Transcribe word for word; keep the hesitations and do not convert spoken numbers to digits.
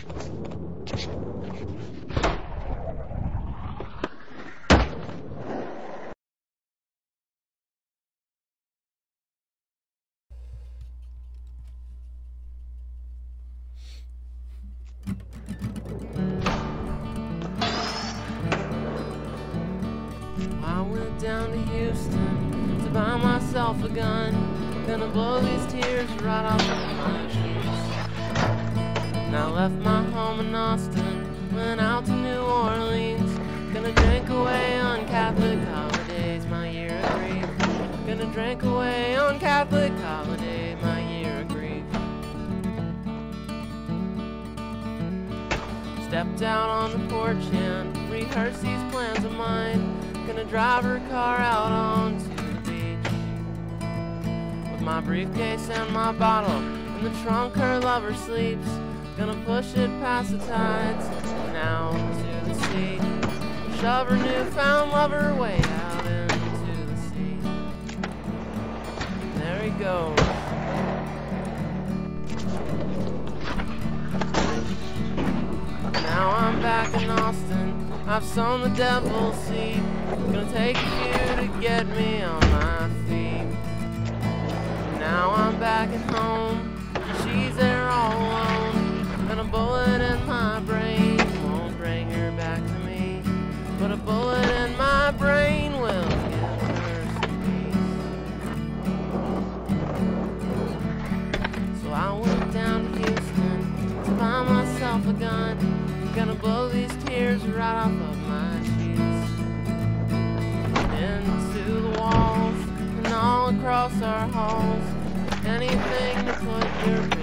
I went down to Houston to buy myself a gun. Gonna blow these tears right off of my cheeks. And I left my home in Austin, went out to New Orleans. Gonna drink away on Catholic holidays, my year of grief. Gonna drink away on Catholic holidays, my year of grief. Stepped out on the porch and rehearsed these plans of mine. Gonna drive her car out onto the beach, with my briefcase and my bottle in the trunk her lover sleeps. Gonna push it past the tides and out to the sea. Shove her newfound lover way out into the sea. And there he goes. Now I'm back in Austin, I've sown the devil's seed. Gonna take a few to get me on my feet. Now I'm back at home, she's there all alone. And a bullet in my brain won't bring her back to me, but a bullet in my brain will give her some peace. So I went down to Houston to buy myself a gun. Gonna blow these tears right off of my cheeks, into the walls and all across our halls. Anything to put your